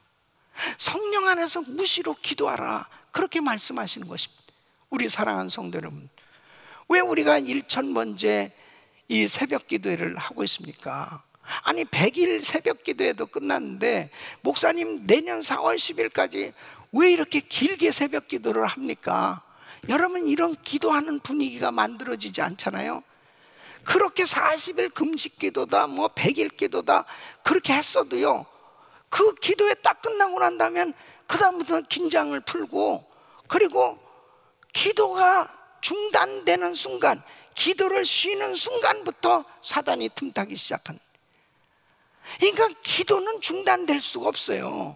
Speaker 1: 성령 안에서 무시로 기도하라, 그렇게 말씀하시는 것입니다. 우리 사랑하는 성도 여러분, 왜 우리가 일천 번째 이 새벽 기도회를 하고 있습니까? 아니 백 일 새벽 기도회도 끝났는데 목사님 내년 사월 십일까지 왜 이렇게 길게 새벽 기도를 합니까? 여러분, 이런 기도하는 분위기가 만들어지지 않잖아요. 그렇게 사십 일 금식 기도다 뭐 백 일 기도다 그렇게 했어도요, 그 기도회 딱 끝나고 난 다음엔 그 다음부터는 긴장을 풀고, 그리고 기도가 중단되는 순간, 기도를 쉬는 순간부터 사단이 틈타기 시작한. 그러니까 기도는 중단될 수가 없어요.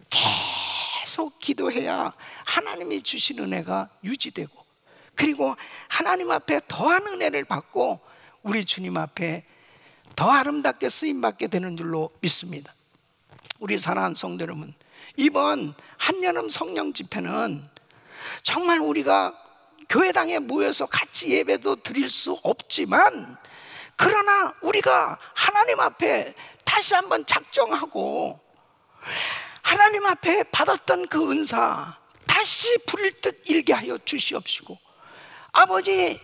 Speaker 1: 계속 기도해야 하나님이 주신 은혜가 유지되고, 그리고 하나님 앞에 더한 은혜를 받고 우리 주님 앞에 더 아름답게 쓰임받게 되는 줄로 믿습니다. 우리 사랑하는 성도 여러분, 이번 한여름 성령 집회는 정말 우리가 교회당에 모여서 같이 예배도 드릴 수 없지만, 그러나 우리가 하나님 앞에 다시 한번 작정하고 하나님 앞에 받았던 그 은사 다시 부릴 듯 일게 하여 주시옵시고, 아버지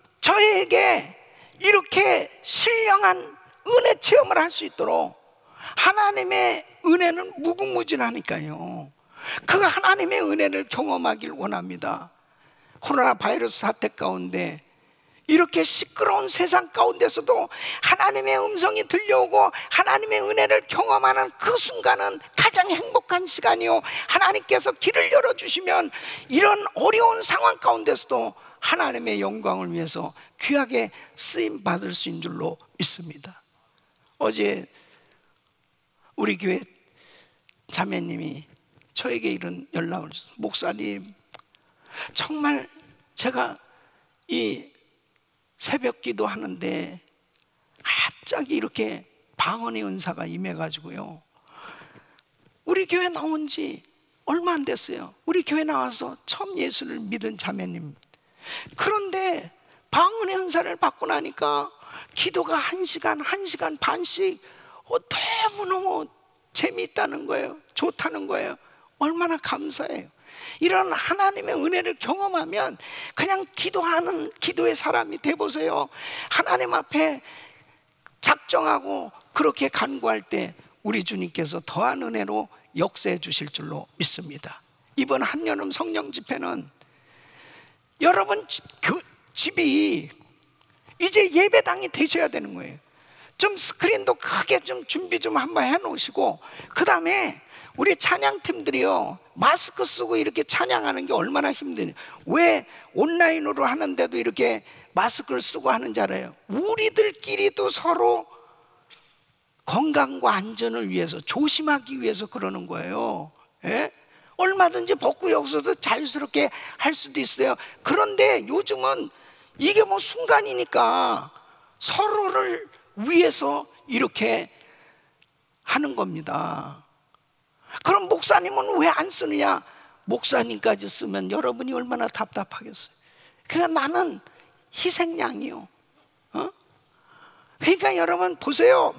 Speaker 1: 저에게 이렇게 신령한 은혜 체험을 할 수 있도록, 하나님의 은혜는 무궁무진하니까요, 그 하나님의 은혜를 경험하길 원합니다. 코로나 바이러스 사태 가운데 이렇게 시끄러운 세상 가운데서도 하나님의 음성이 들려오고 하나님의 은혜를 경험하는 그 순간은 가장 행복한 시간이요, 하나님께서 길을 열어주시면 이런 어려운 상황 가운데서도 하나님의 영광을 위해서 귀하게 쓰임받을 수 있는 줄로 믿습니다. 어제 우리 교회 자매님이 저에게 이런 연락을 주셨어요. 목사님, 정말 제가 이 새벽 기도 하는데 갑자기 이렇게 방언의 은사가 임해가지고요, 우리 교회 나온 지 얼마 안 됐어요. 우리 교회 나와서 처음 예수를 믿은 자매님. 그런데 방언의 은사를 받고 나니까 기도가 한 시간, 한 시간 반씩 어, 너무너무 재미있다는 거예요. 좋다는 거예요. 얼마나 감사해요. 이런 하나님의 은혜를 경험하면 그냥 기도하는 기도의 사람이 돼보세요. 하나님 앞에 작정하고 그렇게 간구할 때 우리 주님께서 더한 은혜로 역사해 주실 줄로 믿습니다. 이번 한여름 성령 집회는 여러분 그 집이 이제 예배당이 되셔야 되는 거예요. 좀 스크린도 크게 좀 준비 좀 한번 해 놓으시고, 그 다음에 우리 찬양팀들이요, 마스크 쓰고 이렇게 찬양하는 게 얼마나 힘드냐. 왜 온라인으로 하는데도 이렇게 마스크를 쓰고 하는지 알아요? 우리들끼리도 서로 건강과 안전을 위해서, 조심하기 위해서 그러는 거예요. 예? 얼마든지 벗고 여기서도 자유스럽게 할 수도 있어요. 그런데 요즘은 이게 뭐 순간이니까 서로를 위해서 이렇게 하는 겁니다. 그럼 목사님은 왜 안 쓰느냐? 목사님까지 쓰면 여러분이 얼마나 답답하겠어요. 그러니까 나는 희생양이요. 어? 그러니까 여러분 보세요.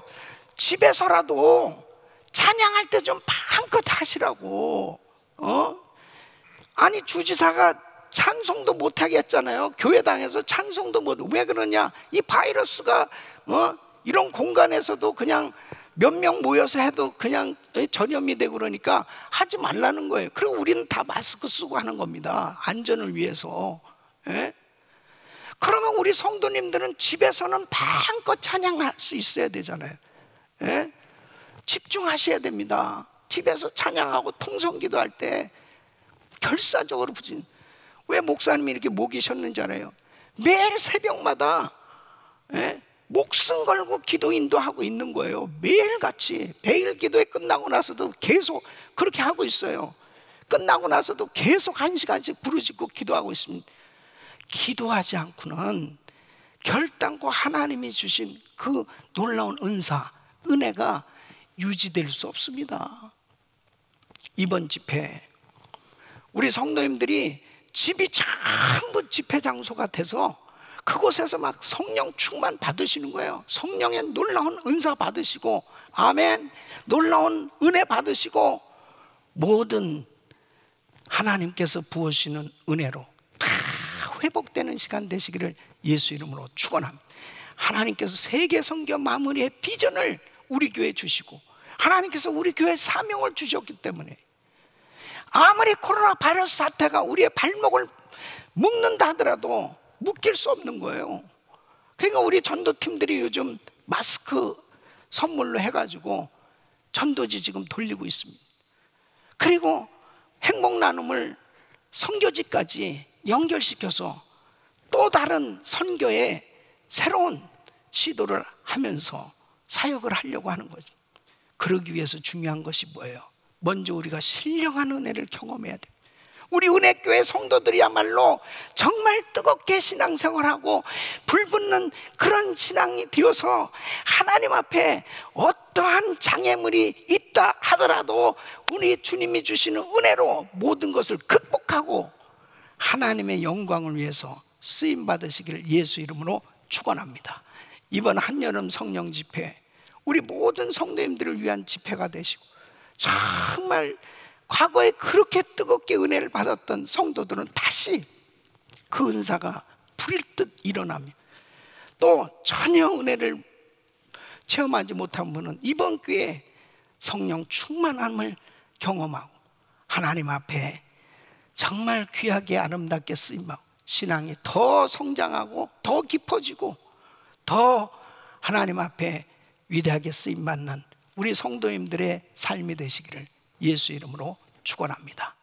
Speaker 1: 집에서라도 찬양할 때 좀 마음껏 하시라고. 어? 아니 주지사가 찬송도 못하게 했잖아요. 교회당에서 찬송도 못. 왜 그러냐? 이 바이러스가 어? 이런 공간에서도 그냥 몇 명 모여서 해도 그냥 전염이 되고 그러니까 하지 말라는 거예요. 그리고 우리는 다 마스크 쓰고 하는 겁니다. 안전을 위해서. 예? 그러면 우리 성도님들은 집에서는 마음껏 찬양할 수 있어야 되잖아요. 예? 집중하셔야 됩니다. 집에서 찬양하고 통성기도 할 때 결사적으로 부진. 왜 목사님이 이렇게 목이 쉬었는지 알아요? 매일 새벽마다 예? 목숨 걸고 기도 인도하고 있는 거예요. 매일같이 백일 기도회 끝나고 나서도 계속 그렇게 하고 있어요. 끝나고 나서도 계속 한 시간씩 부르짖고 기도하고 있습니다. 기도하지 않고는 결단코 하나님이 주신 그 놀라운 은사, 은혜가 유지될 수 없습니다. 이번 집회 우리 성도님들이 집이 전부 집회 장소가 돼서 그곳에서 막 성령 충만 받으시는 거예요. 성령의 놀라운 은사 받으시고, 아멘, 놀라운 은혜 받으시고, 모든 하나님께서 부으시는 은혜로 다 회복되는 시간 되시기를 예수 이름으로 축원합니다. 하나님께서 세계 선교 마무리의 비전을 우리 교회에 주시고 하나님께서 우리 교회에 사명을 주셨기 때문에 아무리 코로나 바이러스 사태가 우리의 발목을 묶는다 하더라도 묶일 수 없는 거예요. 그러니까 우리 전도팀들이 요즘 마스크 선물로 해가지고 전도지 지금 돌리고 있습니다. 그리고 행복 나눔을 선교지까지 연결시켜서 또 다른 선교에 새로운 시도를 하면서 사역을 하려고 하는 거죠. 그러기 위해서 중요한 것이 뭐예요? 먼저 우리가 신령한 은혜를 경험해야 돼요. 우리 은혜교회 성도들이야말로 정말 뜨겁게 신앙생활하고 불붙는 그런 신앙이 되어서 하나님 앞에 어떠한 장애물이 있다 하더라도 우리 주님이 주시는 은혜로 모든 것을 극복하고 하나님의 영광을 위해서 쓰임 받으시기를 예수 이름으로 축원합니다. 이번 한여름 성령 집회 우리 모든 성도님들을 위한 집회가 되시고 정말 과거에 그렇게 뜨겁게 은혜를 받았던 성도들은 다시 그 은사가 불일 듯 일어나며 또 전혀 은혜를 체험하지 못한 분은 이번 기회에 성령 충만함을 경험하고 하나님 앞에 정말 귀하게 아름답게 쓰임받고 신앙이 더 성장하고 더 깊어지고 더 하나님 앞에 위대하게 쓰임받는 우리 성도님들의 삶이 되시기를 예수 이름으로 축원합니다.